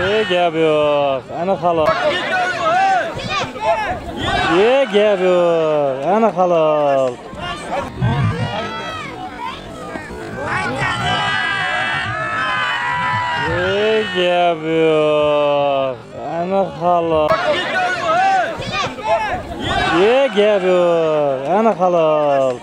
Gap yo'q. Ana halol. Gap yo'q. Ana halol. Gap yo'q. Ana halol. Gap yo'q. Ana halol.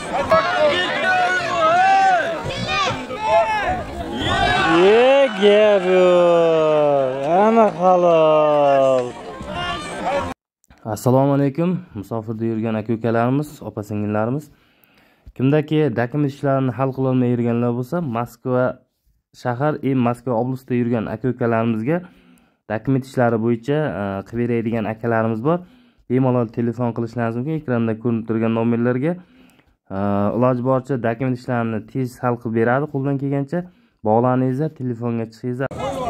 Gap yo'q. Ana halol. Assalomu alaykum. Musofirda yurgan aka-ukalarimiz, opa-singillarimiz. Kimdaki dokument ishlarini hal qila olmay yurganlar bo'lsa, Moskva shahar, Moskva oblastida yurgan aka-ukalarimizga dokument ishlari bo'yicha qilib beradigan akalarimiz bor. Bemalol telefon qilishlaringiz mumkin. Ekranda ko'rinib turgan nomerlarga iloji boricha dokument ishlarini tez hal qilib beradi. Qo'ldan kelgancha bog'laningizlar, telefonga chiqingizlar.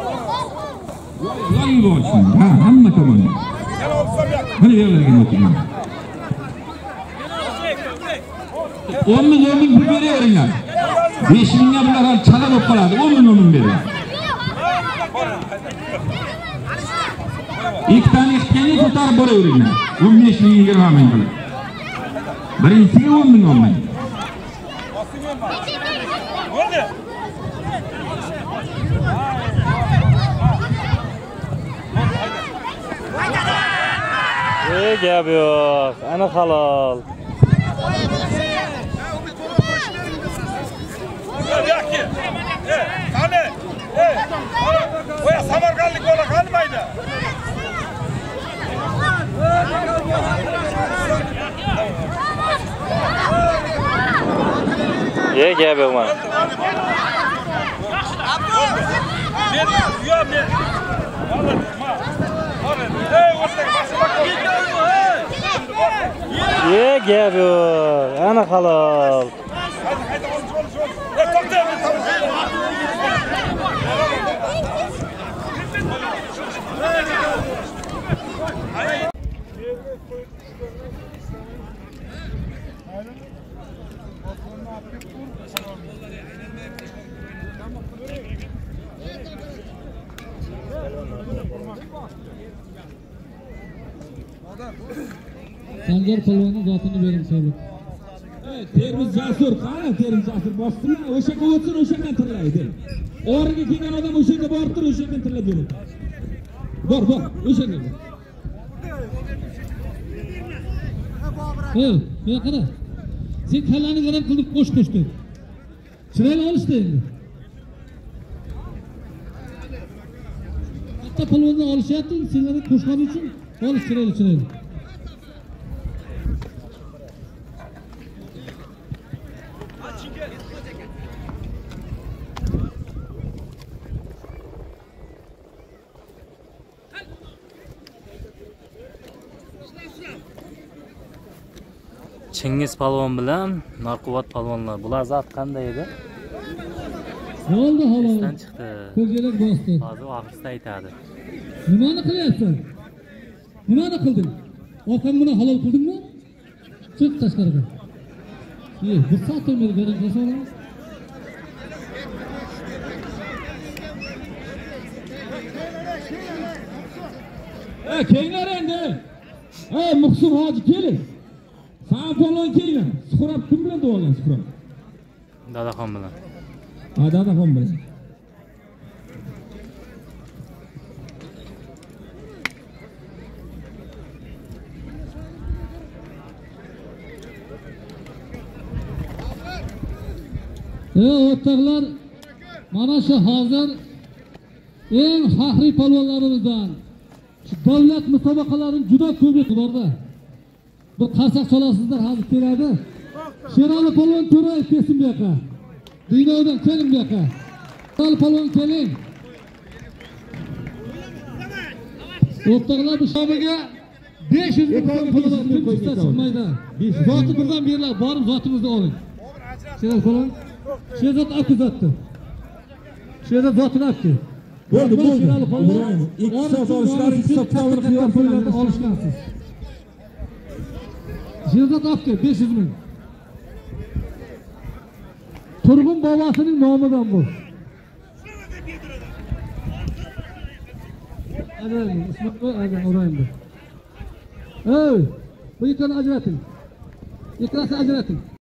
Ha, hamma tomonda. Mana yerlarga o'tiraman. 10 ming pul beraveringlar. 5 mingga bular ham chala bo'lib qoladi. 10 ming beradi. Ikkitani ixtiyani ko'tarib boraveringlar. 15 ming 20 ming qilib. Birinchisiga 10 ming olmang. Gap yo'q. Ana halol. Qani? Voy, samarqandlik bola qanmaydi? Gap yo'q mana. Gap yo'q. Ana halol. Sanjar polvonning zotini bering so'rab. Termiz Jasur, qani Termiz Jasur bosdimi? O'sha o'tsin, o'sha qantirlaydi. O'rniga kelgan odam o'sha yerga borib tur, o'sha qantirlab beradi. Bor, o'sha yerga. Men qara. Sen kallani qarab qilib qo'sh-qo'shdi. Chiroyli olishdi endi. Hatta polvonni olishyapti, senlarni qo'shgan uchun olish chiroyli. Chingiz palvon bilan Narquvvat palvonlar. Bular zot qanday edi? Bo'ldi halol. Esdan chiqdi. Ko'zyarak bosdi. Hozir oxirida aytadi. Nimani qilyapsan? Nimani qilding? Orqam buni halol qildingmi? Chiq tashqariga. Bir soat o'tmay bering qilsana. Kelinglar endi. Muhsin hoji keling. Sağ polvon kelgan. Suhrab kim bilan duolan Suhrab? Dadaxon bilan. Dadaxon bilan. O'rtoqlar, mana shu hozir eng faxriy polvonlarimizdan davlat musobaqalarining juda ko'p borda. Bu qarsak çolasızlar hazır keladi. Sherali polvon To'rayev kelsin bu yoqqa. Dinodan keling bu yoqqa. Sherali polvon keling. O'rtoqlar bu shobiga 500 ming pul chiqmaydi. Zoti birdan beriladi. Borib zotimizni oling. Sherali polvon. Sherzod aka zotdi. Sherzod zotini oldi. Bo'ldi. Sherali polvon. 2 soat olishlari, 2 soat pullarni olishgansiz. Sherzod aka 500 ming. Turg'un bobosining nomidan bu. ajrating. Ismoil O'rayimov. Ey, bu ikkovini ajrating. Ikkalasini ajrating.